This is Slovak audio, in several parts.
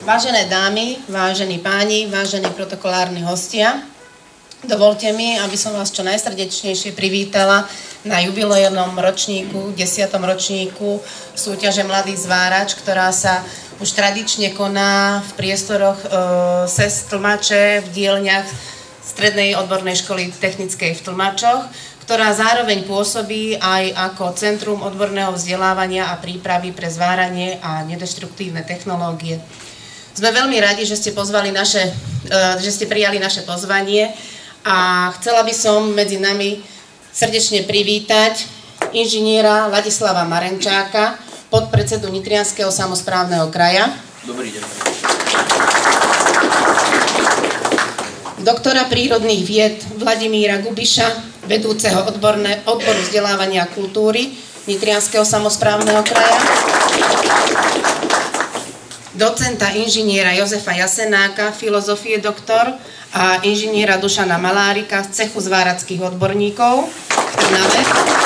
Vážené dámy, vážení páni, vážení protokolárni hostia, dovolte mi, aby som vás čo najsrdečnejšie privítala na jubilejnom ročníku, 10. ročníku súťaže Mladý zvárač, ktorá sa už tradične koná v priestoroch SES Tlmače v dielňach Strednej odbornej školy technickej v Tlmačoch, ktorá zároveň pôsobí aj ako Centrum odborného vzdelávania a prípravy pre zváranie a nedeštruktívne technológie. Sme veľmi radi, že ste prijali naše pozvanie a chcela by som medzi nami srdečne privítať inžiniera Ladislava Marenčáka, podpredsedu Nitrianskeho samosprávneho kraja. Dobrý deň. Doktora prírodných vied Vladimíra Gubiša, vedúceho odboru vzdelávania a kultúry Nitrianskeho samosprávneho kraja. Docenta inžiniera Jozefa Jasenáka, filozofie doktor, a inžiniera Dušana Malárika z cechu zvárackých odborníkov v Trnave.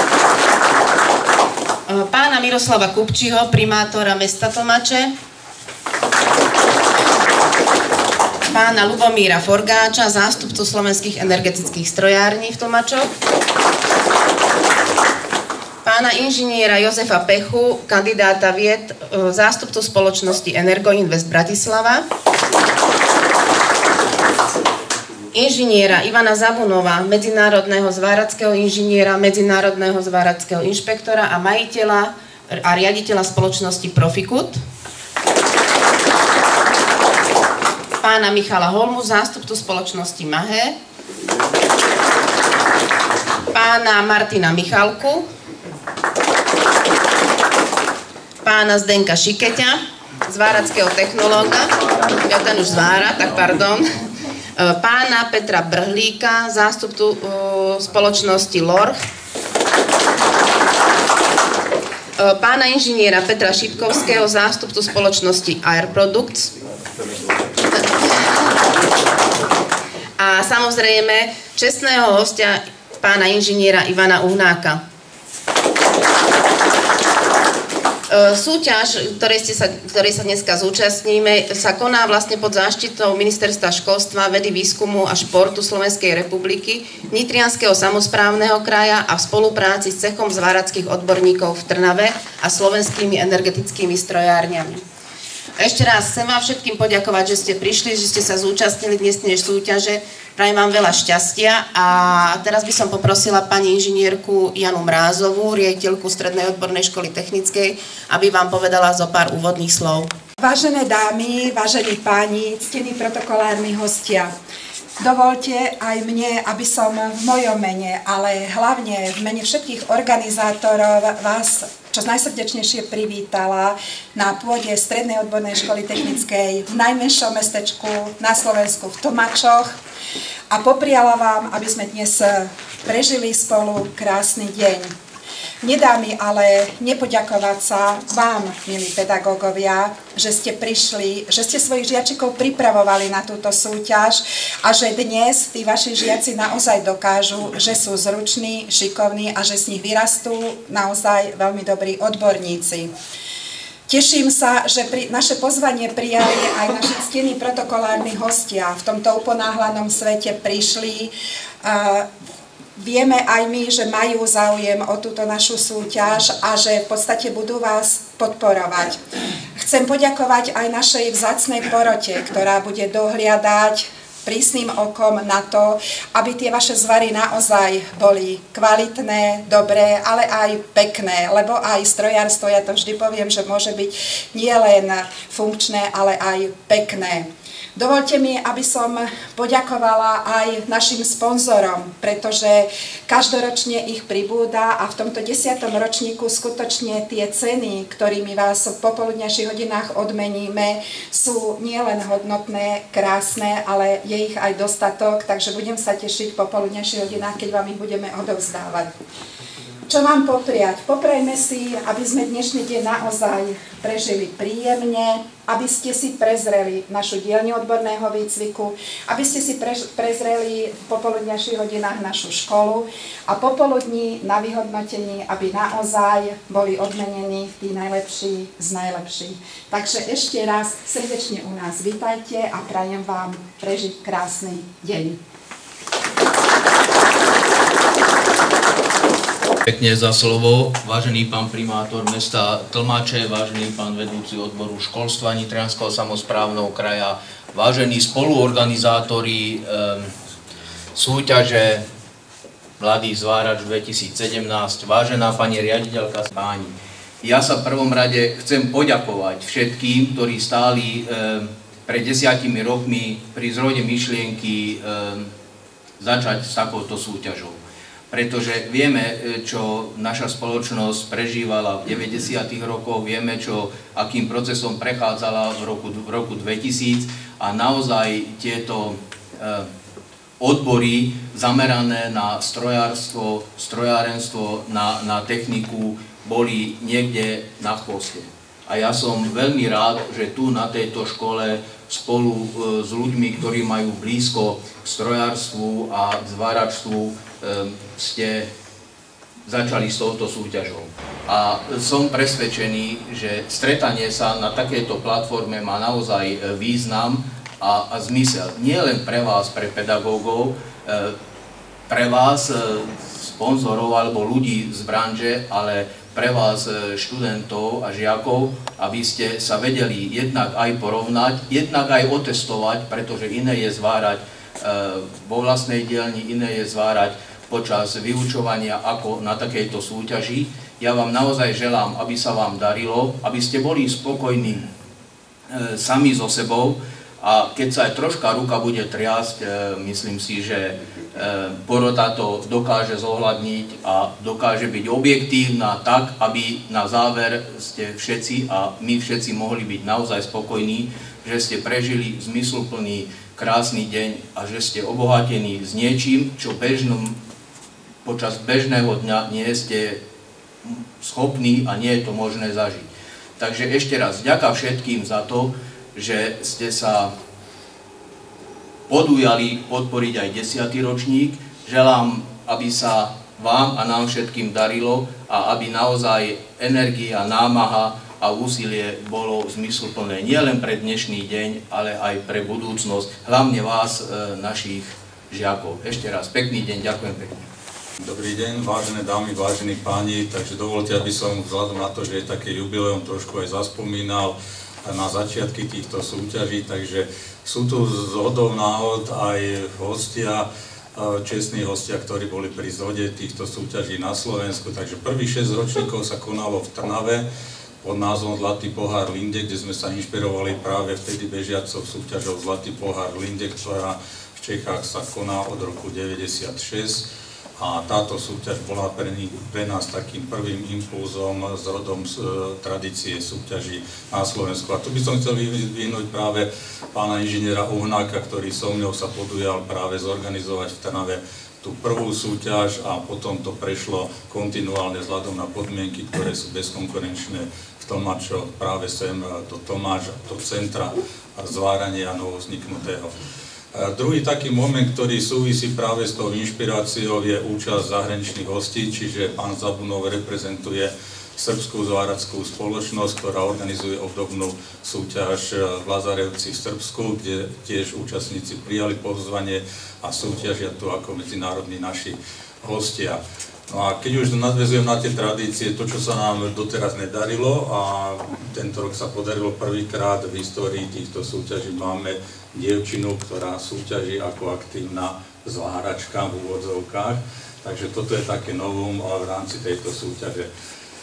Pána Miroslava Kupčiho, primátora mesta Tlmače. Pána Lubomíra Forgáča, zástupcu slovenských energetických strojární v Tlmačoch. Pána inžiniera Jozefa Pechu, kandidáta vied, zástupcu spoločnosti Energoinvest Bratislava. Inžiniera Ivana Zabunova, medzinárodného zvárackého inžiniera, medzinárodného zvárackého inšpektora a majiteľa a riaditeľa spoločnosti Profikut. Pána Michala Holmu, zástupcu spoločnosti Mahé. Pána Martina Michalku. Pána Zdenka Šikeťa, zvárackého technológa. Ja ten už zvára, tak pardon. Pána Petra Brhlíka, zástupcu spoločnosti LORH. Pána inžiniera Petra Šipkovského, zástupcu spoločnosti Air Products. A samozrejme čestného hostia pána inžiniera Ivana Uhnáka. Súťaž, ktorej sa dneska zúčastníme, sa koná vlastne pod záštitou Ministerstva školstva, vedy, výskumu a športu Slovenskej republiky, Nitrianskeho samosprávneho kraja a v spolupráci s cechom zvárackých odborníkov v Trnave a slovenskými energetickými strojárňami. Ešte raz chcem vám všetkým poďakovať, že ste prišli, že ste sa zúčastnili dnesnej súťaže. Prajem vám veľa šťastia a teraz by som poprosila pani inžinierku Janu Mrázovú, riaditeľku Strednej odbornej školy technickej, aby vám povedala zo pár úvodných slov. Vážené dámy, vážení páni, ctení protokolárni hostia, dovolte aj mne, aby som v mojom mene, ale hlavne v mene všetkých organizátorov vás čo najsrdečnejšie privítala na pôde Strednej odbornej školy technickej v najmenšom mestečku na Slovensku v Tlmačoch a popriala vám, aby sme dnes prežili spolu krásny deň. Nedá mi ale nepoďakovať sa vám, milí pedagógovia, že ste prišli, že ste svojich žiačikov pripravovali na túto súťaž a že dnes tí vaši žiaci naozaj dokážu, že sú zruční, šikovní a že z nich vyrastú naozaj veľmi dobrí odborníci. Teším sa, že naše pozvanie prijali aj naši ctení protokolárni hostia. V tomto uponáhlanom svete prišli. Vieme aj my, že majú záujem o túto našu súťaž a že v podstate budú vás podporovať. Chcem poďakovať aj našej vzácnej porote, ktorá bude dohliadať prísnym okom na to, aby tie vaše zvary naozaj boli kvalitné, dobré, ale aj pekné, lebo aj strojárstvo, ja to vždy poviem, že môže byť nielen funkčné, ale aj pekné. Dovolte mi, aby som poďakovala aj našim sponzorom, pretože každoročne ich pribúda a v tomto 10. ročníku skutočne tie ceny, ktorými vás v popoludňajších hodinách odmeníme, sú nielen hodnotné, krásne, ale je ich aj dostatok, takže budem sa tešiť v popoludňajších hodinách, keď vám ich budeme odovzdávať. čo vám popriať? Poprajme si, aby sme dnešný deň naozaj prežili príjemne, aby ste si prezreli našu dielňu odborného výcviku, aby ste si prezreli v popoludňajších hodinách našu školu a popoludní na vyhodnotení, aby naozaj boli odmenení tí najlepší z najlepších. Takže ešte raz srdečne u nás vitajte a prajem vám prežiť krásny deň. Pekne za slovo, vážený pán primátor mesta Tlmače, vážený pán vedúci odboru školstva Nitrianskeho samosprávneho kraja, vážení spoluorganizátori súťaže Mladý zvárač 2017, vážená pani riaditeľka, páni. Ja sa v prvom rade chcem poďakovať všetkým, ktorí stáli pred 10 rokmi pri zrode myšlienky začať s takouto súťažou. Pretože vieme, čo naša spoločnosť prežívala v 90. rokoch, vieme, akým procesom prechádzala v roku 2000 a naozaj tieto odbory zamerané na strojárstvo, strojárenstvo, na techniku boli niekde na chvoste. A ja som veľmi rád, že tu na tejto škole spolu s ľuďmi, ktorí majú blízko k strojárstvu a k zváračstvu, ste začali s touto súťažou. A som presvedčený, že stretanie sa na takejto platforme má naozaj význam a zmysel. Nie len pre vás, pre pedagógov, pre vás, sponzorov alebo ľudí z branže, ale pre vás, študentov a žiakov, aby ste sa vedeli jednak aj porovnať, jednak aj otestovať, pretože iné je zvárať vo vlastnej dielni, iné je zvárať počas vyučovania ako na takejto súťaži. Ja vám naozaj želám, aby sa vám darilo, aby ste boli spokojní sami so sebou a keď sa aj troška ruka bude triasť, myslím si, že porota to dokáže zohľadniť a dokáže byť objektívna tak, aby na záver ste všetci a my všetci mohli byť naozaj spokojní, že ste prežili zmysluplný, krásny deň a že ste obohatení s niečím, čo počas bežného dňa nie ste schopní a nie je to možné zažiť. Takže ešte raz ďakujem všetkým za to, že ste sa podujali podporiť aj 10. ročník. Želám, aby sa vám a nám všetkým darilo a aby naozaj energia, námaha a úsilie bolo zmysluplné nielen pre dnešný deň, ale aj pre budúcnosť, hlavne vás, našich žiakov. Ešte raz pekný deň, ďakujem pekne. Dobrý deň, vážené dámy, vážení páni, takže dovolte, aby som vzhľadom na to, že je také jubileum, trošku aj zaspomínal na začiatky týchto súťaží, takže sú tu zhodou náhod aj hostia, čestní hostia, ktorí boli pri zrode týchto súťaží na Slovensku, takže prvých 6 ročníkov sa konalo v Trnave pod názvom Zlatý pohár Linde, kde sme sa inšpirovali práve vtedy bežiacou súťažou Zlatý pohár Linde, ktorá v Čechách sa koná od roku 1996. A táto súťaž bola pre nás takým prvým impulzom s rodom tradície súťaží na Slovensku. A tu by som chcel vyvinúť práve pána inžiniera Uhnáka, ktorý so mňou sa podujal práve zorganizovať v Trnave tú prvú súťaž a potom to prešlo kontinuálne vzhľadom na podmienky, ktoré sú bezkonkurenčné v Tlmačoch práve sem do Tomáš, do centra zvárania novovzniknutého. Druhý taký moment, ktorý súvisí práve s tou inšpiráciou, je účasť zahraničných hostí, čiže pán Zabunov reprezentuje srbskú zvárackú spoločnosť, ktorá organizuje obdobnú súťaž v Lazarevci v Srbsku, kde tiež účastníci prijali pozvanie a súťažia tu ako medzinárodní naši hostia. No a keď už nadväzujem na tie tradície, to, čo sa nám doteraz nedarilo a tento rok sa podarilo prvýkrát v histórii týchto súťaží, máme dievčinu, ktorá súťaží ako aktívna zváračka v úvodzovkách. Takže toto je také novum v rámci tejto súťaže.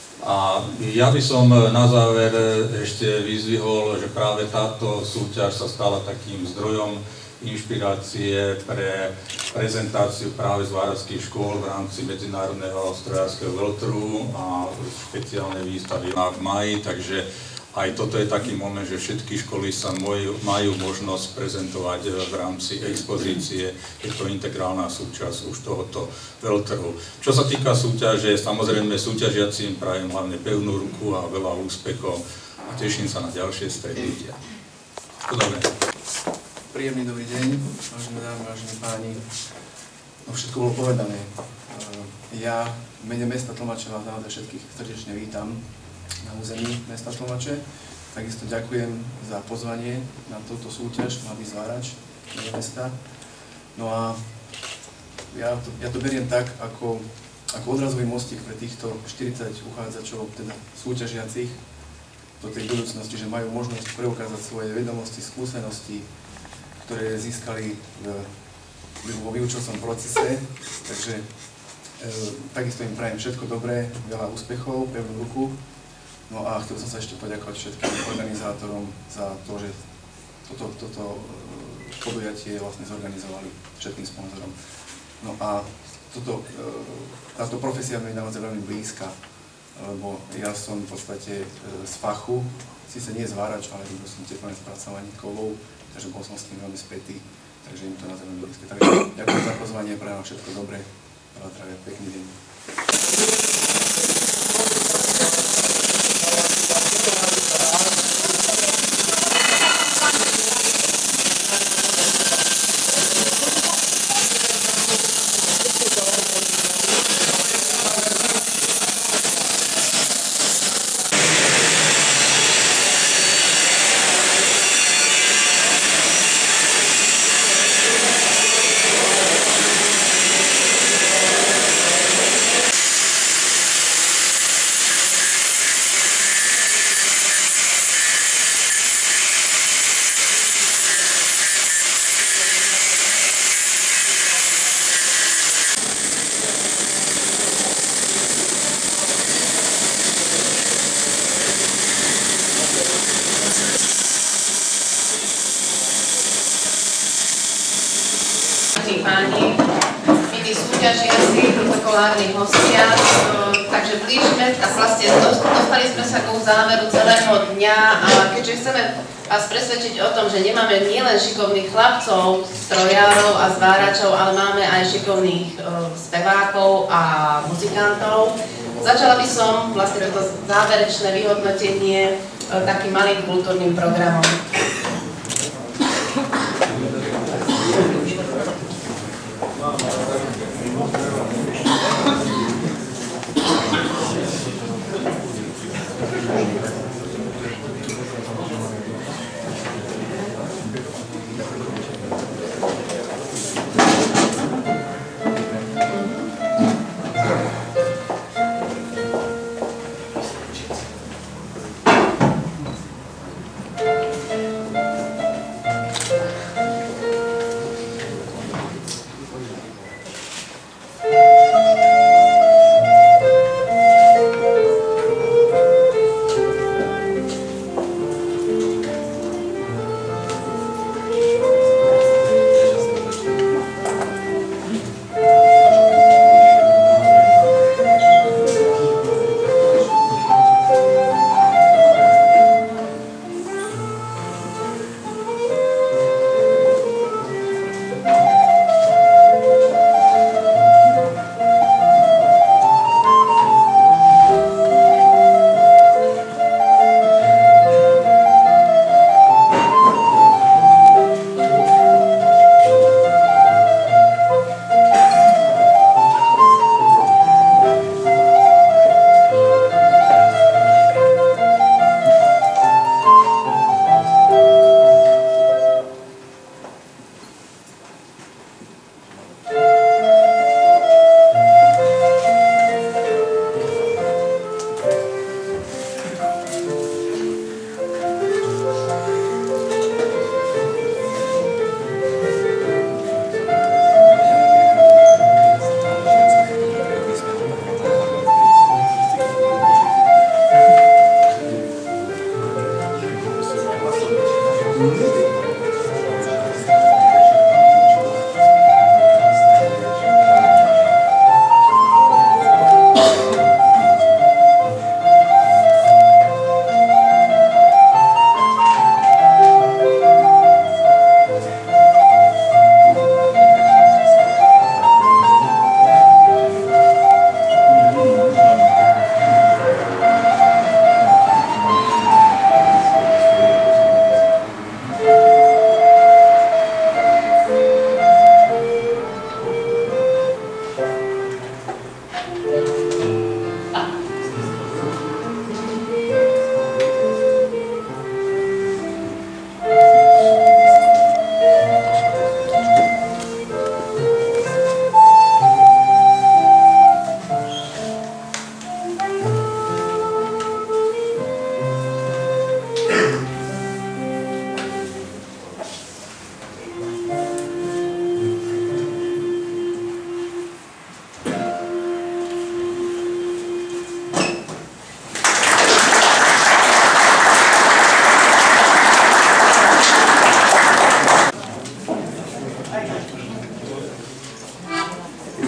A ja by som na záver ešte vyzdvihol, že práve táto súťaž sa stala takým zdrojom inšpirácie pre prezentáciu práve zvárackých škôl v rámci medzinárodného strojárskeho veľtrhu a špeciálnej výstavy v máji, takže aj toto je taký moment, že všetky školy sa majú možnosť prezentovať v rámci expozície. Je to integrálna súčasť už tohoto veľtrhu. Čo sa týka súťaže, samozrejme súťažiaci im prajem hlavne pevnú ruku a veľa úspechov a teším sa na ďalšie stretnutia. Dobre. Príjemný dobrý deň, vážené dámy, vážení páni. No všetko bolo povedané. Ja v mene mesta Tlmače vás naozaj všetkých srdečne vítam na území mesta Tlmače. Takisto ďakujem za pozvanie na túto súťaž Mladý zvárač do mesta. No a ja to beriem tak, ako odrazový mostík pre týchto 40 uchádzačov, teda súťažiacich do tej budúcnosti, že majú možnosť preukázať svoje vedomosti, skúsenosti, ktoré získali vo vyučovacom procese. Takže takisto im prajem všetko dobré, veľa úspechov, pevnú ruku. No a chcel som sa ešte poďakovať všetkým organizátorom za to, že toto podujatie vlastne zorganizovali, všetkým sponzorom. No a táto profesia mi je naozaj veľmi blízka, lebo ja som v podstate z fachu, síce nie zvárač, ale robil som teplné spracovanie kovov, takže bol som s tým veľmi spätý, takže im to naozaj veľmi blízke. Takže ďakujem za pozvanie, prajem všetko dobré, veľa zdravia, pekný deň. Páni, milí súťažiaci, protokolárni hostia, takže blížime a vlastne dostali sme sa k záveru celého dňa a keďže chceme vás presvedčiť o tom, že nemáme nielen šikovných chlapcov, strojárov a zváračov, ale máme aj šikovných spevákov a muzikantov, začala by som vlastne toto záverečné vyhodnotenie takým malým kultúrnym programom.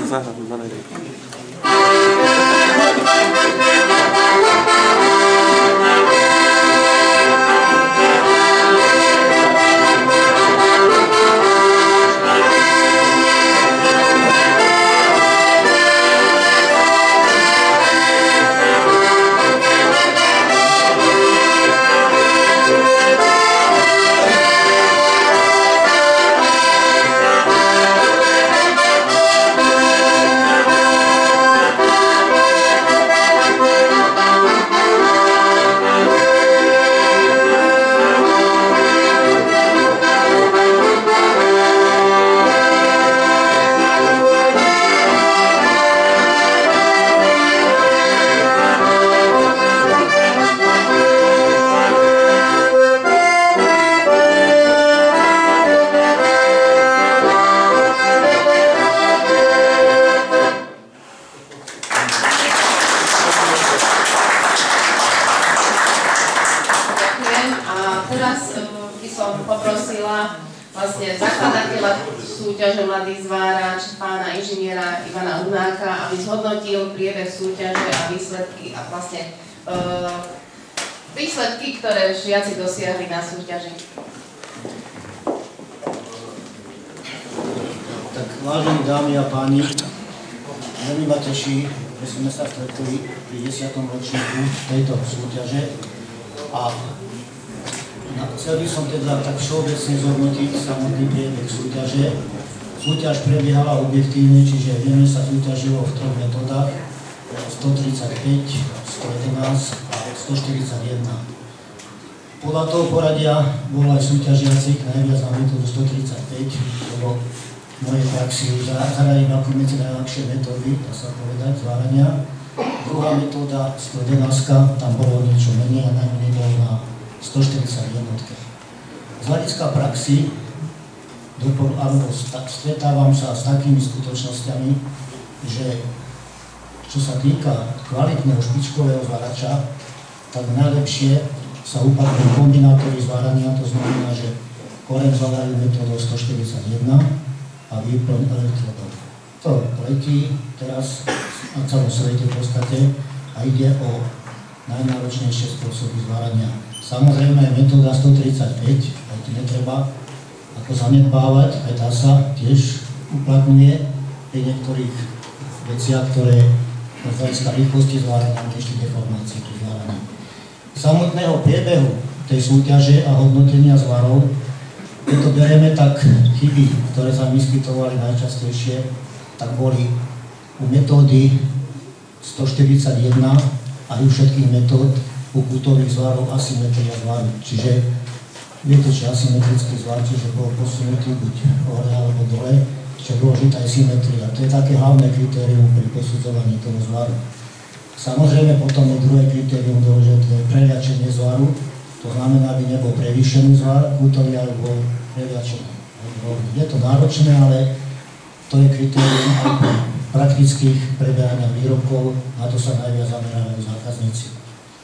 vlastne zakladateľa súťaže Mladý zvárač, pána inžiniera Ivana Hunáka, aby zhodnotil priebeh súťaže a výsledky, ktoré žiaci dosiahli na súťaži. Tak vážení dámy a páni, veľmi ma teší, že sme sa stretli pri 10. ročníku tejto súťaže a chcel by som teda tak všeobecne zhodnotiť samotný priebeh súťaže. Súťaž prebiehala objektívne, čiže vieme sa súťažilo v troch metodách 135, 111 a 141. Podľa toho poradia bol aj súťažiaci najviac na metódu 135, lebo v mojej praxi zaradím ako medzi najľahšie metódy, dá sa povedať, zvárania. Druhá metóda 111, tam bolo niečo menej a najmenej bolo na 141. Z hľadiska praxi stretávam sa s takými skutočnosťami, že čo sa týka kvalitného špičkového zvárača, tak najlepšie sa uplatňujú kombinátory zvárania, to znamená, že koreň zvárajú metódou 141 a výplň elektrodov. To letí teraz na celom svete v podstate a ide o najnáročnejšie spôsoby zvárania. Samozrejme, metóda 135, aj to netreba ako zanedbávať, aj tá sa tiež uplatňuje pri niektorých veciach, ktoré z hľadiska rýchlosti zvárania a ešte deformácií pri zváraní. Samotného priebehu tej súťaže a hodnotenia zvarov, keď to bereme, tak chyby, ktoré sa vyskytovali najčastejšie, tak boli u metódy 141 a u všetkých metód u kútových zvarov asymetria zvaru. Čiže viete, že asymetrický zvar, čiže bol posunutý buď hore alebo dole, čiže dôležitá je symetria. To je také hlavné kritérium pri posudzovaní toho zvaru. Samozrejme potom je druhé kritérium dôležité preľačenie zvaru, to znamená, aby nebol prevýšený zvar kútový, ale bol preľačený. Je to náročné, ale to je kritérium aj pri praktických preberania výrobkov, na to sa najviac zamerajú zákazníci.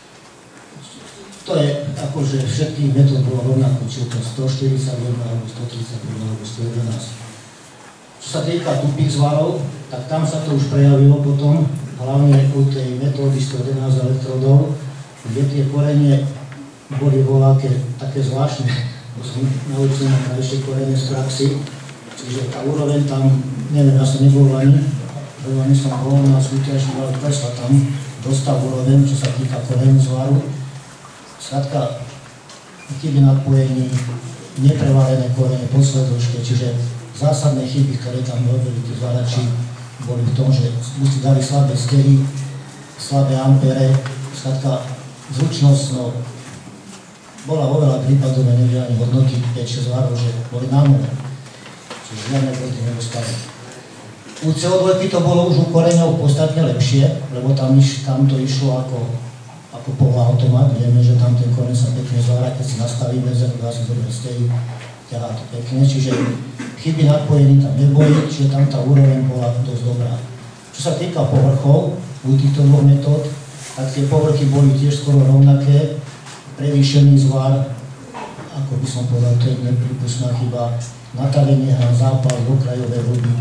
To je akože všetkých metód bolo rovnako, či to 141 alebo 131 alebo 111. Čo sa týka tupých zvarov, tak tam sa to už prejavilo potom, hlavne u tej metódy 111 elektrodov, kde tie korene boli voľaké také zvláštne, bo som naučil na krajšie korene z praxi, čiže tá úroveň tam, neviem, ja som nebol ani som bol na súťaži, ale klesla tam dostav úroveň, čo sa týka korene zvaru. Skrátka, chyby nadpojení, neprevalené korene po sledočke, čiže zásadné chyby, ktoré tam robili tí zvárači, boli v tom, že si dali slabé stery, slabé ampere, skrátka, zručnosť, no, bola vo veľa prípadov, neviem ani hodnotiť 5-6 zvarov, že boli na nule, čiže žiadne body nedostali. U CO2 to bolo už u koreňov podstatne lepšie, lebo tam to išlo ako poloautomat, vieme, že tam ten koreň sa pekne zvára, keď si nastaví bezerku, dá si dobre stejí, ťahá to pekne, čiže chyby nadpojení tam neboli, čiže tam tá úroveň bola dosť dobrá. Čo sa týka povrchov, u týchto dvoch metód, tak tie povrchy boli tiež skoro rovnaké, prevýšený zvar, ako by som povedal, to je neprípustná chyba, natavenie hran, zápal, okrajové hruby,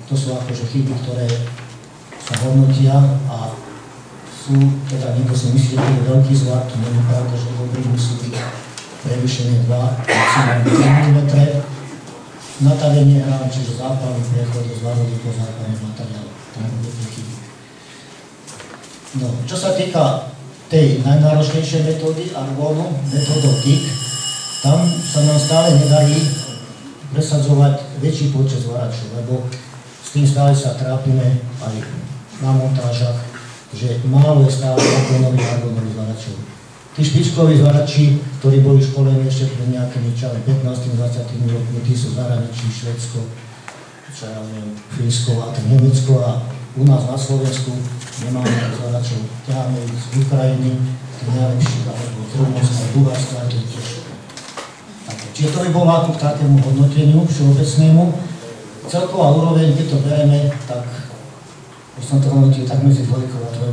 to sú akože chyby, ktoré sa hodnotia a sú, teda niekto si myslí, že to je veľký zvrat, to nie je pravda, že dobrý musí byť prevýšenie 2, maximálne 3 mm. Natavenie hrám, čiže zápalný priechod z varody po zápalný materiál, tam budú chyby. No, čo sa týka tej najnáročnejšej metódy, argónu, metódou TIC, tam sa nám stále nedarí presadzovať väčší počet zvaračov, lebo s tým stále sa trápime aj na montážach, že málo je stále argónových zvaračov. Tí špičkoví zvarači, ktorí boli školení ešte pred nejakými 15-20 rokmi, tí sú v zahraničí, Švédsko, Fínsko a tak Nemecko a u nás na Slovensku nemáme zvaračov. Ťaháme ich z Ukrajiny, tých najlepších, alebo z Rumunska, Bulharska, to je tiež. Čiže to by bolo ako k takému hodnoteniu všeobecnému. Celková úroveň, keď to bereme, tak už som to hodnotil tak medzi 2 a 3.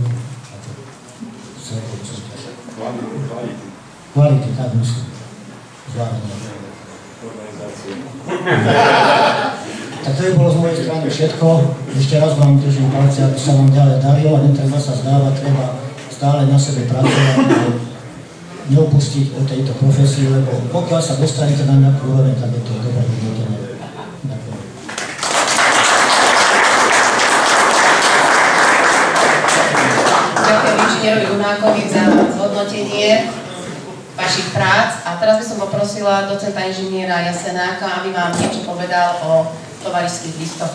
Kvality, tak myslím. Zvládne. Tak to by bolo z mojej strany všetko. Ešte raz vám držím palce, aby sa vám ďalej darilo a netreba sa zdávať, treba stále na sebe pracovať a neupustiť od tejto profesie, lebo pokiaľ sa dostanete na nejakú úroveň, tak je to dobré hodnotenie. Ďakujem. Ďakujem inžinierovi Hunákovi za zhodnotenie vašich prác a teraz by som poprosila docenta inžiniera Jasenáka, aby vám niečo povedal o tovarišských listoch.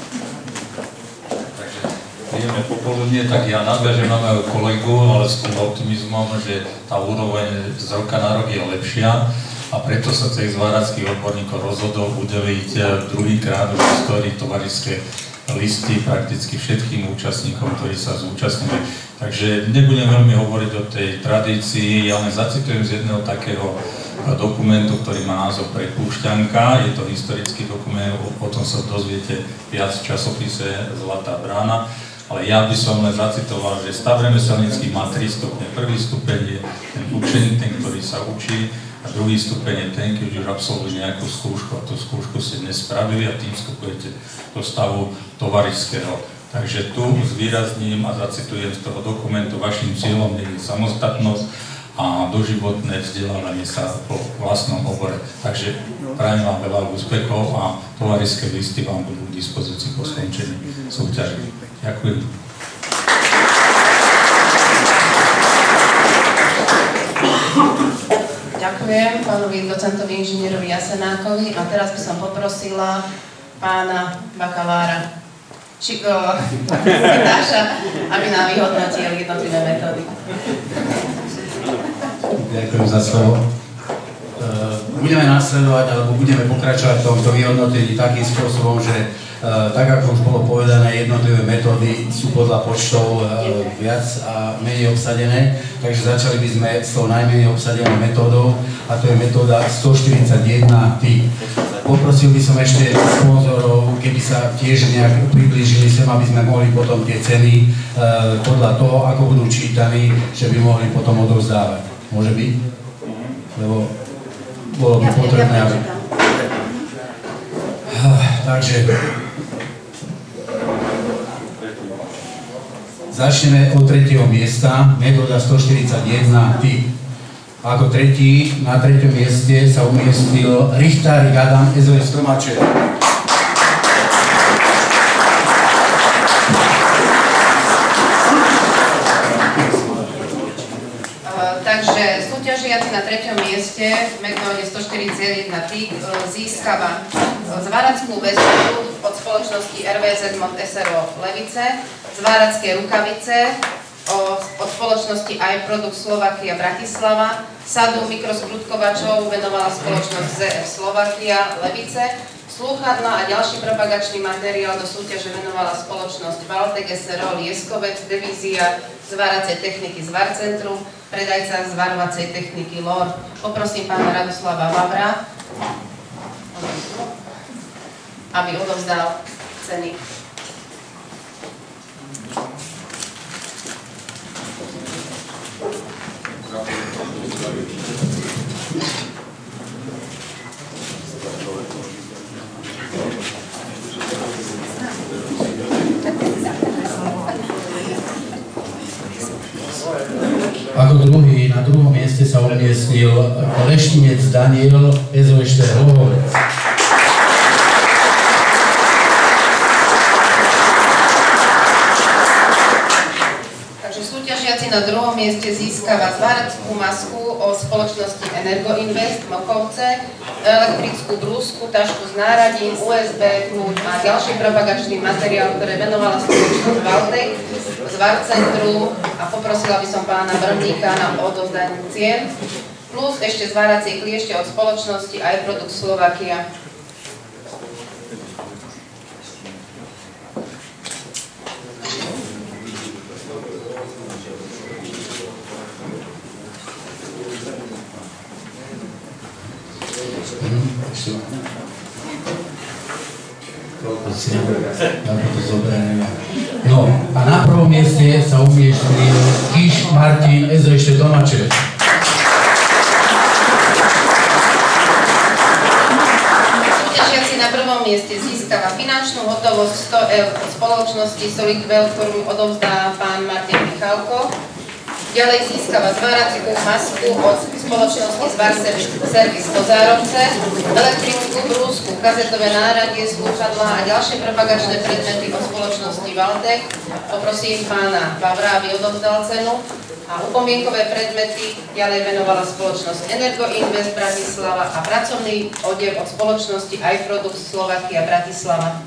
Príjemné popoludne, tak ja nadviažem na mojho kolegu, ale s tým optimizmom, že tá úroveň z roka na rok je lepšia a preto sa tých zvárackých odborníkov rozhodol udeliť druhýkrát v histórii tovarišské listy prakticky všetkým účastníkom, ktorí sa zúčastnili. Takže nebudem veľmi hovoriť o tej tradícii, ja len zacitujem z jedného takého dokumentu, ktorý má názov Prepúšťanka. Je to historický dokument, o tom sa dozviete viac v časopise Zlatá brána. Ale ja by som len zacitoval, že stav remeselnícky má 3 stupne. Prvý stupeň je ten učený, ten, ktorý sa učí, a druhý stupeň je ten, keď už absolvuje nejakú skúšku a tú skúšku ste nespravili a tým vstupujete do stavu tovarišského. Takže tu zvýrazním a zacitujem z toho dokumentu, vašim cieľom je samostatnosť a doživotné vzdelávanie sa po vlastnom obore. Takže prajem vám veľa úspechov a tovarišské listy vám budú k dispozícii po skončení súťaže. Ďakujem. Ďakujem pánovi docentovi inžinierovi Jasenákovi a teraz by som poprosila pána bakalára Šitáša, aby nám vyhodnotil jednotlivé metódy. Ďakujem za slovo. Budeme nasledovať, alebo budeme pokračovať v tomto vyhodnotení takým spôsobom, že tak ako už bolo povedané, jednotlivé metódy sú podľa počtov viac a menej obsadené, takže začali by sme s tou najmenej obsadenou metódou a to je metóda 141 TIC. Poprosil by som ešte sponzorov, keby sa tiež nejak priblížili sem, aby sme mohli potom tie ceny podľa toho, ako budú čítaní, že by mohli potom odovzdávať. Môže byť? Lebo bolo by potrebné, aby... Takže... Začneme od 3. miesta, metóda 141 TIC. Ako tretí, na 3. mieste sa umiestnil Richtárik Adam SOS Tomáčev. Takže súťažiaci na 3. mieste v metóde 141 TIC získava zvárackú väzbu od spoločnosti RVZ Mont SRO Levice, zváracké rukavice od spoločnosti iProduct Slovakia Bratislava, sadu mikrosprutkovačov venovala spoločnosť ZF Slovakia Levice, slúchadla a ďalší propagačný materiál do súťaže venovala spoločnosť Valtek SRO Lieskovec, divízia zváracej techniky Zvarcentrum, predajca zvarovacej techniky LOR. Poprosím pána Radoslava Vavra, aby odovzdal ceny. na druhom mieste sa umiestnil Leštinec Daniel, SOŠT Hlohovec. Na druhom mieste získava zvárackú masku od spoločnosti Energoinvest Mokovce, elektrickú brúsku, tašku s náradím, USB, kľúč a ďalší propagačný materiál, ktoré venovala spoločnosť Valtech, Zvarcentrum, a poprosila by som pána Brmníka na odovzdanie cien, plus ešte zváracie kliešte od spoločnosti iProduct Slovakia. No a na prvom mieste sa umiestnil Kiš Martin, SOŠT Domače. Súťažiaci na prvom mieste získava finančnú hotovosť 100 eur od spoločnosti Solidwell, ktorú odovzdá pán Martin Michalko. Ďalej získava zvárackú masku od spoločnosti Zvarservis Kozárovce, elektrickú brúsku, kazetové náradie, slúchadlá a ďalšie propagačné predmety od spoločnosti Valtech. Poprosím pána Vavra, aby odovzdal cenu. A upomienkové predmety ďalej venovala spoločnosť Energoinvest Bratislava a pracovný odev od spoločnosti iProduct Slovakia Bratislava.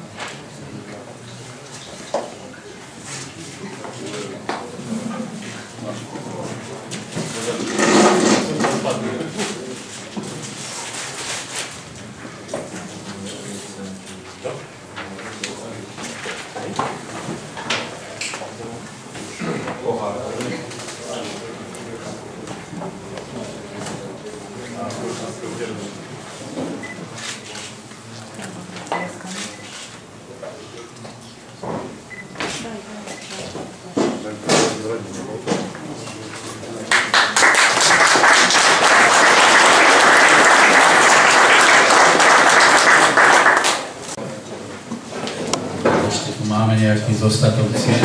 Máme nejaký zostatok cien.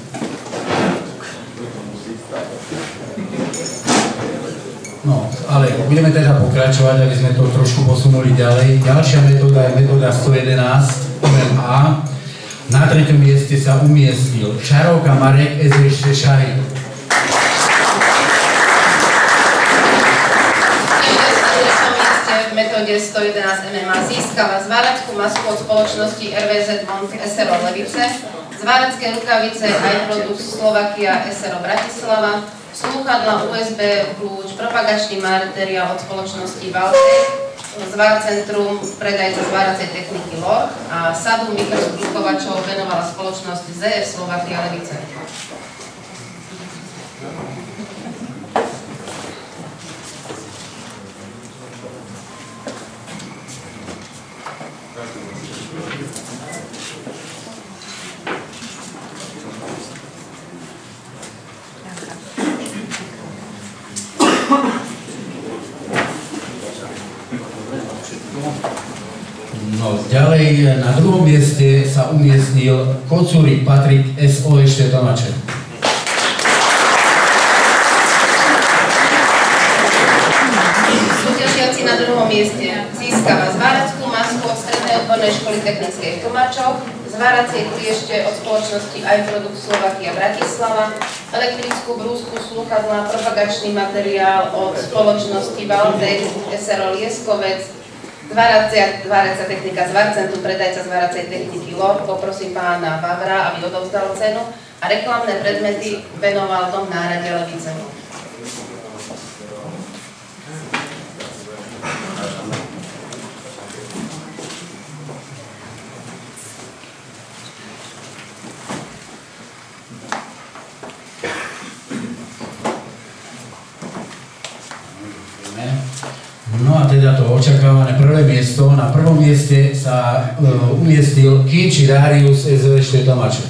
No, ale budeme teda pokračovať, aby sme to trošku posunuli ďalej. Ďalšia metóda je metóda 111 MMA. Na treťom mieste sa umiestnil Šarovka Marek, SOŠT Šary. V metóde 111 MMA získava zvárackú masku od spoločnosti RVZ Mont SRO Levice, zváracké rukavice iProduct Slovakia SRO Bratislava, slúchadla USB, kľúč, propagačný materiál od spoločnosti Valtech, Zvarcentrum, predajca zváracej techniky LOR a sadu mikroskrukovačov venovala spoločnosť ZF Slovakia Levice. No, ďalej na druhom mieste sa umiestnil Kocúrik Patrik, SOŠT Domače. Súťažiaci na druhom mieste získava zvárackú masku od Strednej odbornej školy technickej v Tomáčov, zváracie kliešte od spoločnosti iProduct Slovakia Bratislava, elektrickú brúsku, slúchadlá, propagačný materiál od spoločnosti Valtech SRO Lieskovec, zváracia technika Zvarcentrum, predajca zváracej techniky LOR. Poprosím pána Vavra, aby odovzdal cenu a reklamné predmety venoval Dom náradia Levice. No a teda to očakávané prvé miesto. Na prvom mieste sa umiestnil Kinči Darius, SOŠT Tomáče.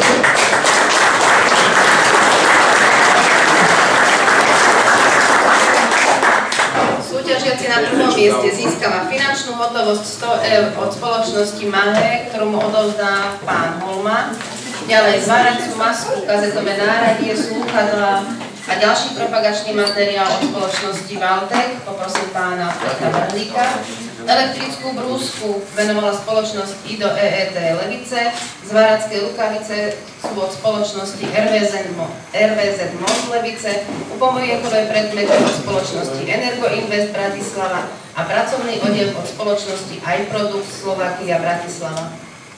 Súťažiaci na prvom mieste získava finančnú hotovosť 100 eur od spoločnosti Mahe, ktorú mu odovzdá pán Holma. Ďalej zváraciu masku, kazetové náradie, slúchadlá, a ďalší propagačný materiál od spoločnosti Valtek, poprosím pána Petra Brhlíka. Elektrickú brúsku venovala spoločnosť IDO EET Levice, zváradské rukavice sú od spoločnosti RVZ Most Levice, upomiekové predmety od spoločnosti Energoinvest Bratislava a pracovný odev od spoločnosti iProduct Slovakia Bratislava.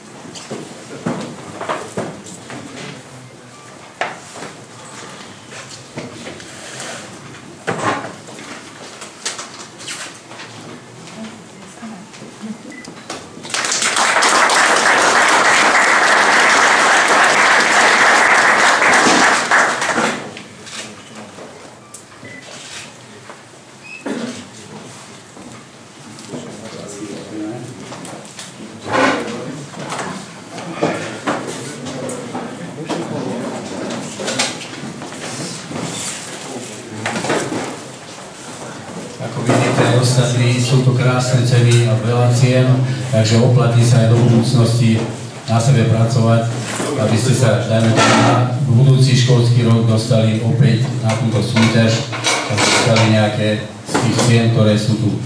Sú to krásne ceny a veľa cien, takže oplatí sa aj do budúcnosti na sebe pracovať, aby ste sa, dajme tomu, na budúci školský rok dostali opäť na túto súťaž a dostali nejaké z tých cien, ktoré sú tu.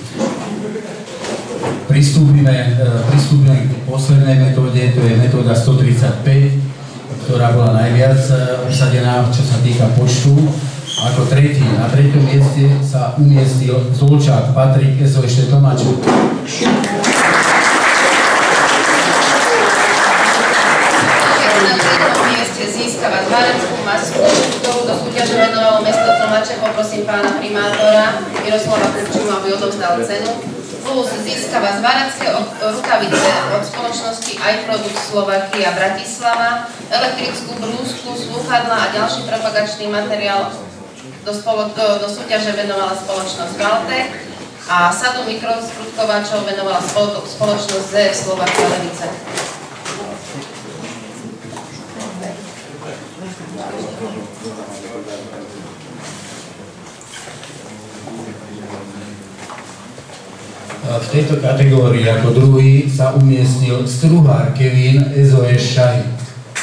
Pristúpime k poslednej metóde, to je metóda 135, ktorá bola najviac obsadená, čo sa týka počtu. Ako tretí, na treťom mieste sa umiestnil Zolčák Patrik SO ešte Tomáčuk. Na treťom mieste získava zváradskú masku, ktorú do súťaže venovalo mesto Tomáče, poprosím pána primátora Miroslava Kupčinu, aby odovzdal cenu. Plus získava zváradské rukavice od spoločnosti iProduct Slovakia Bratislava, elektrickú brúsku, slúchadlá a ďalší propagačný materiál do súťaže venovala spoločnosť Valtek a sadu mikrosprutkovačov venovala spoločnosť ZF Slovakia Levice. V tejto kategórii ako druhý sa umiestnil Struhár Kevin SOS Šahy.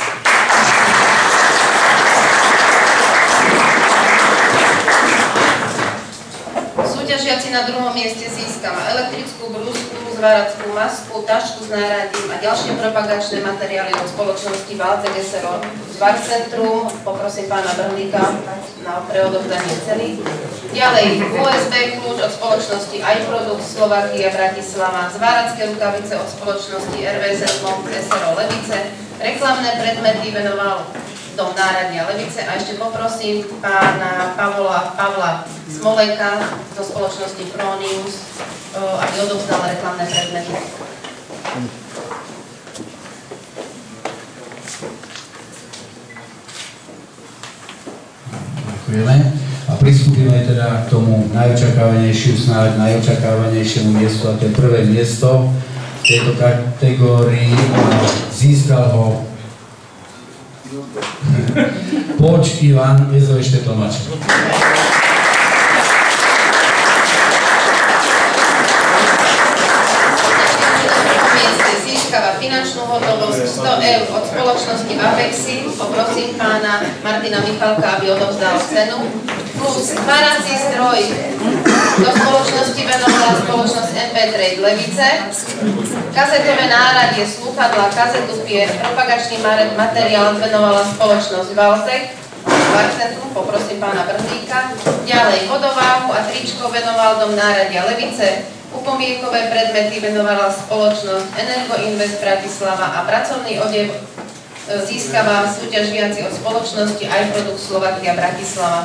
Súťažiaci na druhom mieste získava elektrickú brúsku, zváradskú masku, tašku s náradím a ďalšie propagačné materiály od spoločnosti Valtek SRO Zvarcentrum. Poprosím pána Brhlíka na preodovzdanie ceny. Ďalej USB kľúč od spoločnosti iProduct Slovakia Bratislava, zváradské rukavice od spoločnosti RVZ Most SRO Levice, reklamné predmety venoval Dom náradia Levice a ešte poprosím pána Pavla Smoleka zo spoločnosti Pronius, aby odovzdal reklamné predmety. Ďakujeme. A pristúpime teda k tomu najočakávanejšiemu miestu, a to je prvé miesto v tejto kategórii. Získal ho Poč Ivan SO ešte Tomáček. Získava finančnú hotovosť 100 eur od spoločnosti Apexi. Poprosím pána Martina Michalka, aby odovzdal cenu. Plus zvárací stroj do spoločnosti venovala spoločnosť MP Trade Levice. Kazetové náradie, slúchadlá, kazetupier, propagačný materiál venovala spoločnosť Valtek. Zvarcentrum, poprosím pána Brhlíka. Ďalej vodováhu a tričko venoval Dom náradia Levice. Upomiekové predmety venovala spoločnosť Energoinvest Bratislava a pracovný odev získava súťažiaci od spoločnosti iProduct Slovakia Bratislava.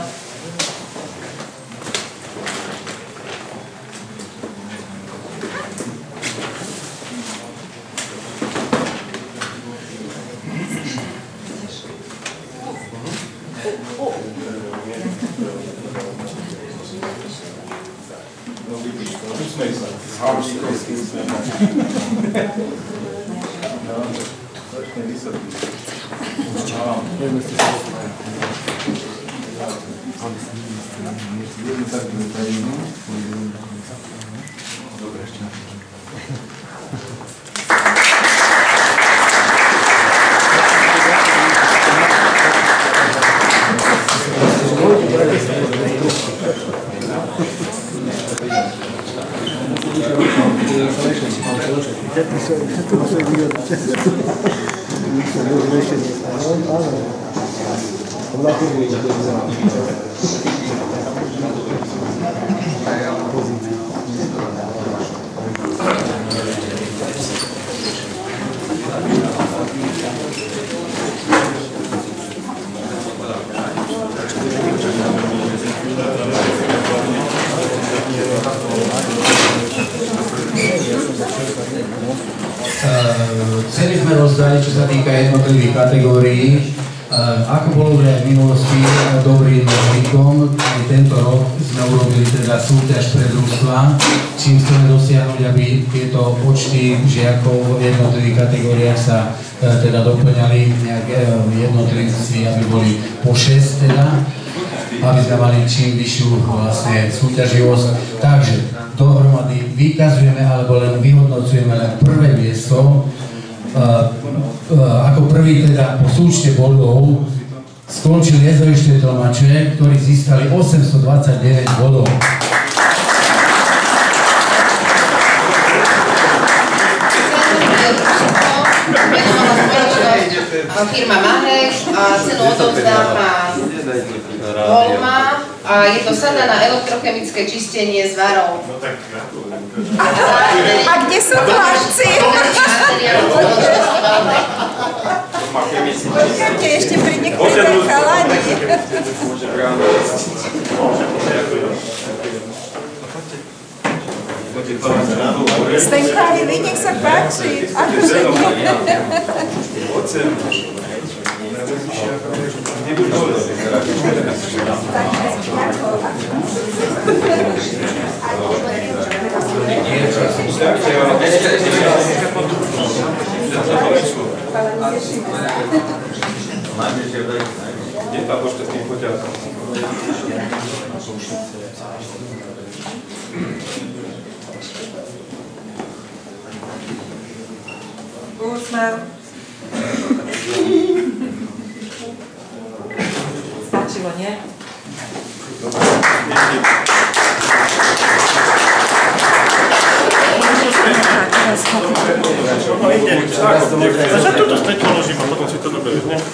Ceny sme rozdali, čo sa týka jednotlivých kategórií. Ako bolo už aj v minulosti dobrým zvykom, aj tento rok sme urobili teda súťaž pre družstva, čím chceme dosiahnuť, aby tieto počty žiakov v jednotlivých kategóriách sa teda doplňali nejaké jednotlivci, aby boli po 6 teda, aby sme mali čím vyššiu vlastne súťaživosť. Takže dohromady vykazujeme alebo len vyhodnocujeme len prvé miesto. Ako prvý teda po súčte bodov skončili jezerište Tlmače, ktorí získali 829 bodov. Firma Marek a cenu odovzdá pán Holma a je to sada na elektrochemické čistenie zvarov. A kde sú chlapci? Počkajte, ešte pri niektorých chalani. Zdenkovi, vy nech sa páči. Akože nie. Úsmev. Stačilo, nie? Za túto späť položím a potom si to doberiem, ne?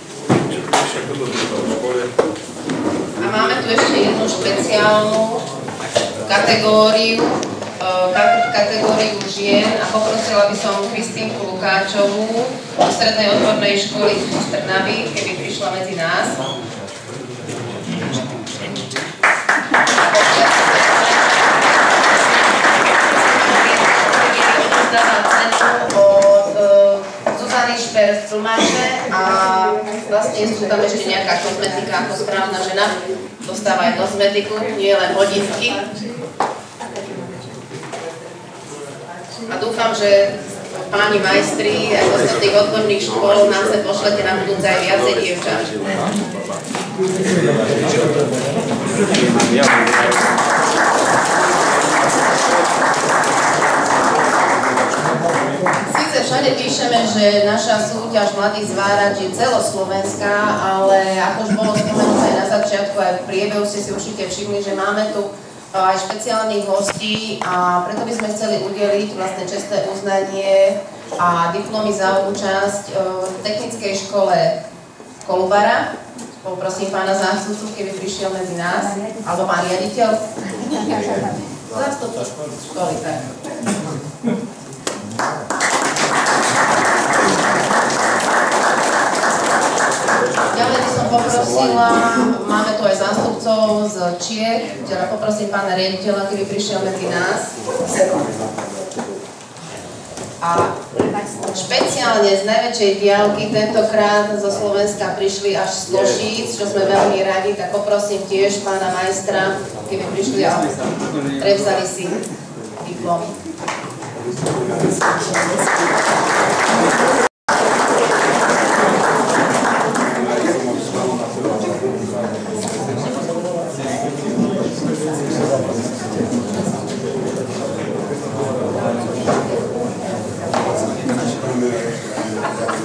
A máme tu ešte jednu špeciálnu kategóriu, kategóriu žien a poprosila by som Kristínku Lukáčovú zo Strednej odbornej školy z Trnavy, keby prišla medzi nás. Z Tlmače a vlastne sú tam ešte nejaká kozmetika, ako správna žena dostáva aj kozmetiku, nie len hodinky. A dúfam, že páni majstri aj z ostatných odborných škôl nám sa pošlete na budúce aj viacej dievčat. Sice všade píšeme, že naša súťaž Mladý zvárač je celoslovenská, ale ako už bolo spomenuté na začiatku, aj v priebehu ste si určite všimli, že máme tu aj špeciálnych hostí a preto by sme chceli udeliť vlastne čestné uznanie a diplomy za účasť v technickej škole Kolubara. Poprosím pána zástupcu, keby prišiel medzi nás, alebo pán riaditeľ. Zástupcu školy, tak. Ďalej by som poprosila, máme tu aj zástupcov z Čiech, teda poprosím pána riaditeľa, keby prišiel medzi nás. A špeciálne z najväčšej diaľky tentokrát zo Slovenska prišli až z Košíc, čo sme veľmi radi, tak poprosím tiež pána majstra, keby prišli a prevzali si diplomy.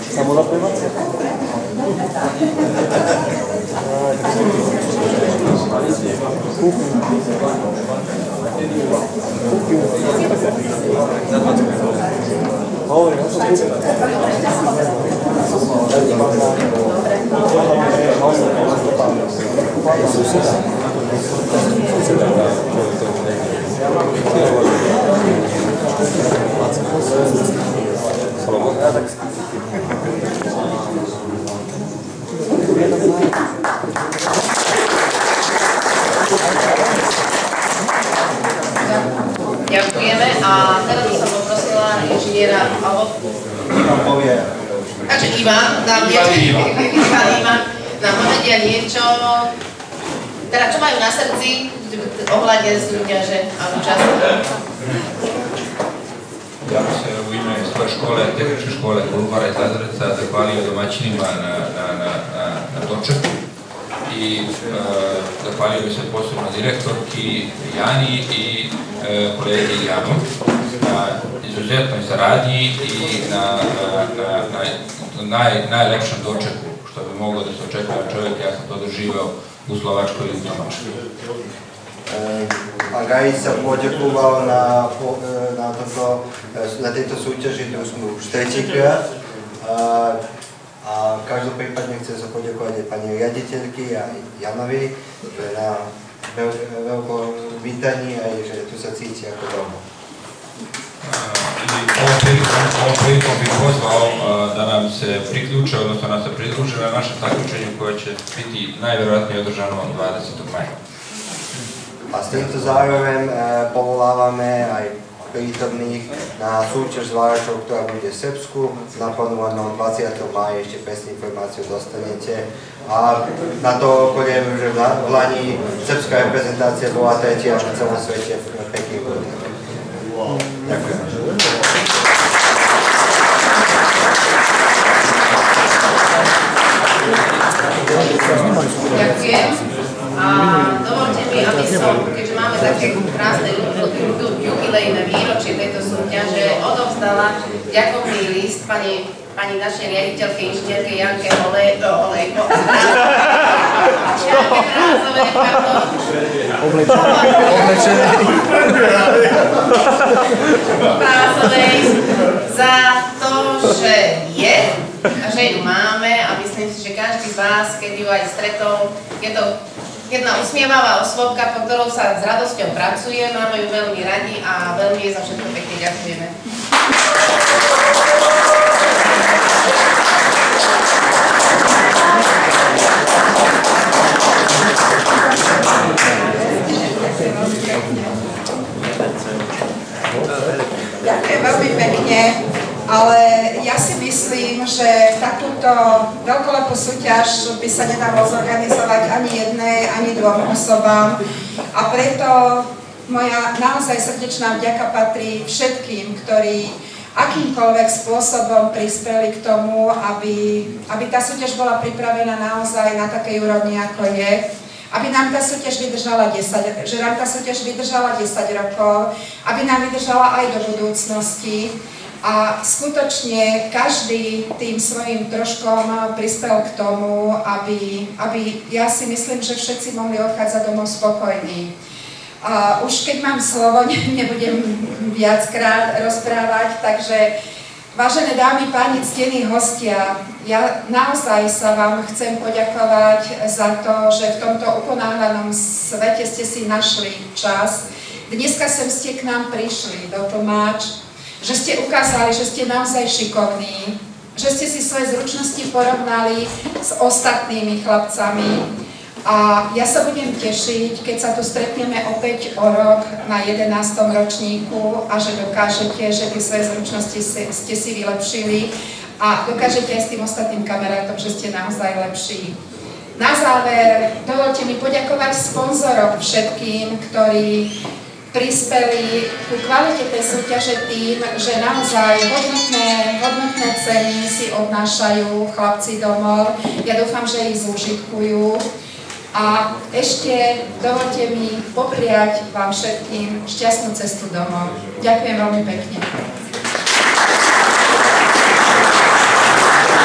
Samo na primácie? Ďakujeme a teraz by som poprosila inžiniera takže Ivan nám povedia niečo, teda čo majú na srdci ohľadne súťaže a účasti. Ja bi se u ime svoje škole, tehničke škole Kolubara iz Lazarevca zahvalio domaćinima na dočeku i zahvalio bi se posebno direktorki Jani i kolegi Janu na izuzetnoj saradnji i na najlepšem dočeku što bi moglo da se očekuje od čovjeka. Ja sam to doživeo u Slovačkoj i Njemačkoj. Pán Gajic sa poďakoval na tejto súťaži, ktorú sme už tretíkrát. A každoprípadne chcem sa poďakovať aj pani riaditeľky a Janovi na veľkom vítaní a že tu sa cíti ako doma. Ovom prilikom bih pozvao da nam se priključe, odnosno nam se pridruže na našem takmičenju koje će biti najvjerojatnije održano 20. maja. A s týmto zároveň povolávame aj prítomných na súťaž zváračov, ktorá bude v Srbsku, naplánovanou 20. mája, ešte presnú informáciu dostanete. A na to okolie, že v Lani srbská reprezentácia bola tretia v celom svete v Pekingu. Ďakujem. Ďakujem. A dovolte mi, aby som, keďže máme také krásne jubilejné výročie tejto súťaže, odovzdala ďakovný list pani našej riaditeľke inžinierke Janke Olejko. Janke Krázovej, pardon. Krázovej za to, že je a že ju máme a myslím si, že každý z vás, keď ju aj stretol, je to jedna usmievavá osôbka, po ktorou sa s radosťou pracuje, máme ju veľmi radi a veľmi jej za všetko pekne ďakujeme. Ďakujem veľmi pekne, ale ja si myslím, že takúto veľkolepú súťaž by sa nedalo zorganizovať ani jednej, ani dvom osobám a preto moja naozaj srdečná vďaka patrí všetkým, ktorí akýmkoľvek spôsobom prispeli k tomu, aby tá súťaž bola pripravená naozaj na takej úrovni, ako je. Aby nám tá súťaž vydržala 10 rokov, aby nám vydržala aj do budúcnosti. A skutočne každý tým svojím troškom prispel k tomu, aby ja si myslím, že všetci mohli odchádzať domov spokojní. Už keď mám slovo, nebudem viackrát rozprávať, takže vážené dámy, páni, ctení hostia, ja naozaj sa vám chcem poďakovať za to, že v tomto uponáhľanom svete ste si našli čas. Dneska sem ste k nám prišli do Tlmáč, že ste ukázali, že ste naozaj šikovní, že ste si svoje zručnosti porovnali s ostatnými chlapcami. A ja sa budem tešiť, keď sa tu stretneme opäť o rok na 11. ročníku a že dokážete, že tie svoje zručnosti ste si vylepšili a dokážete aj s tým ostatným kamarátom, že ste naozaj lepší. Na záver, dovolte mi poďakovať sponzorom všetkým, ktorí prispeli ku kvalite tej súťaže tým, že naozaj hodnotné ceny si odnášajú chlapci domov. Ja dúfam, že ich zúžitkujú. A ešte dovolte mi popriať vám všetkým šťastnú cestu domov. Ďakujem veľmi pekne.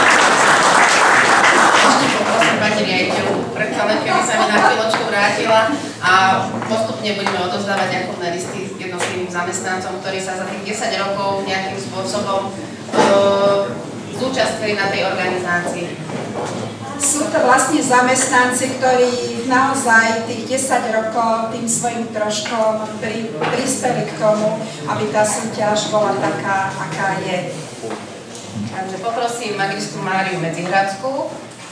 Ešte poprosím pani riaditeľu, predsa len keby sa mi na chvíľočku vrátila. postupne budeme odovzdávať ďakovné listy jednotlivým zamestnancom, ktorí sa za tých 10 rokov nejakým spôsobom zúčastnili na tej organizácii. Sú to vlastne zamestnanci, ktorí naozaj tých 10 rokov tým svojim troškom prispeli k tomu, aby tá súťaž bola taká, aká je. Takže poprosím magistru Máriu Medzihradskú.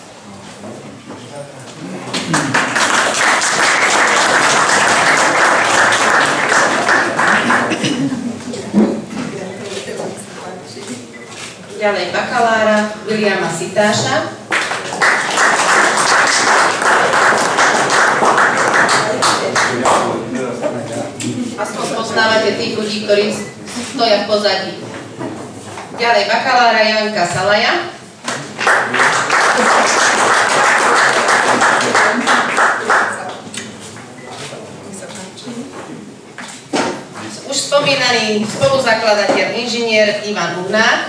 Ďalej bakalára Viliama Sitáša. Aspoň poznávate tých ľudí, ktorí stoja v pozadí. Ďalej bakalára Janka Salaja. Už spomínaný spoluzakladateľ inžinier Ivan Uhnák.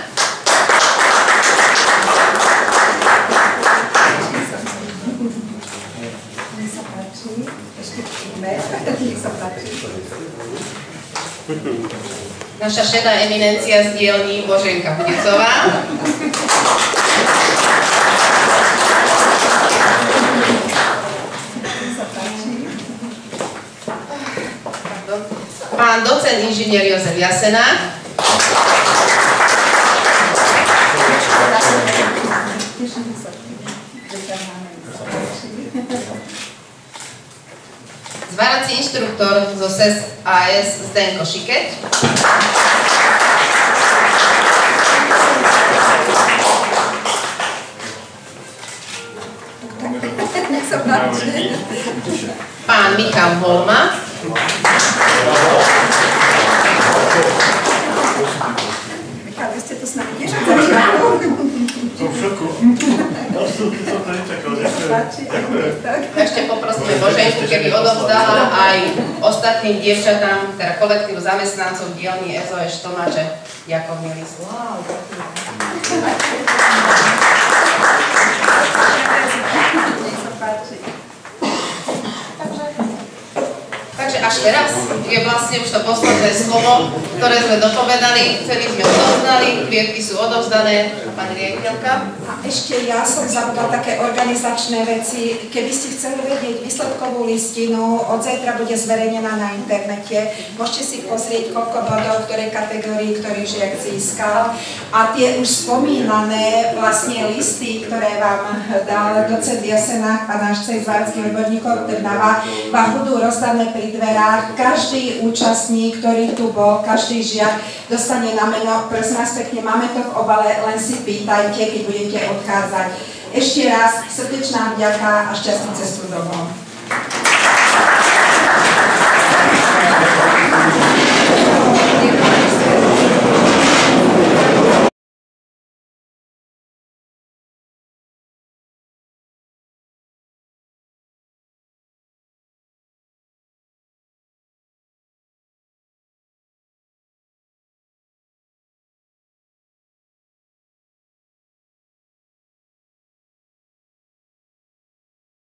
Naša šedá eminencia z dielní Boženka Hudicová. Pán docent inžinier Jozef Jasenák. Zvárací inštruktor zo SES AS Zdenko Šikeť. Pán Michal Holma. Michal, vy ste tu s nami tiež od začiatku. Som v šoku. Absolutne som to nečakal. Ešte poprosíme Boženku, keby odovzdala aj ostatným dievčatám, teda kolektívu zamestnancov dielní SOS Tomáče ďakovný list. Wow, Takže až teraz je vlastne už to posledné slovo, ktoré sme dopovedali, celý sme odovzdali, kvietky sú odovzdané, pani riaditeľka. A ešte ja som zabudla také organizačné veci. Keby ste chceli vedieť výsledkovú listinu, od zajtra bude zverejnená na internete. Môžete si pozrieť, koľko bodov, ktoré kategórii, ktorý žiak získal. A tie už spomínané vlastne listy, ktoré vám dal docent Jasenák a náš zváracký odborníkov Trnava, vám budú rozdané pri dverách. Každý účastník, ktorý tu bol, každý žiak dostane na meno. Prosím vás pekne, máme to v obale, len si pýtajte, keď budete odchádzať. Ešte raz srdečná vďaka a šťastnú cestu domov.